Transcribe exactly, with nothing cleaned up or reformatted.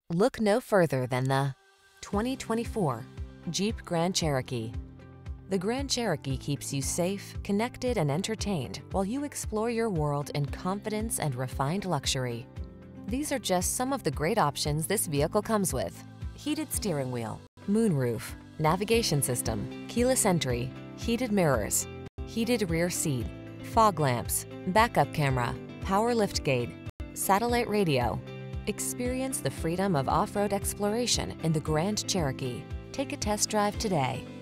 Look no further than the twenty twenty-four Jeep Grand Cherokee. The Grand Cherokee keeps you safe, connected, and entertained while you explore your world in confidence and refined luxury. These are just some of the great options this vehicle comes with: heated steering wheel, moonroof, navigation system, keyless entry, heated mirrors, heated rear seat, fog lamps, backup camera, power liftgate, satellite radio. Experience the freedom of off-road exploration in the Grand Cherokee. Take a test drive today.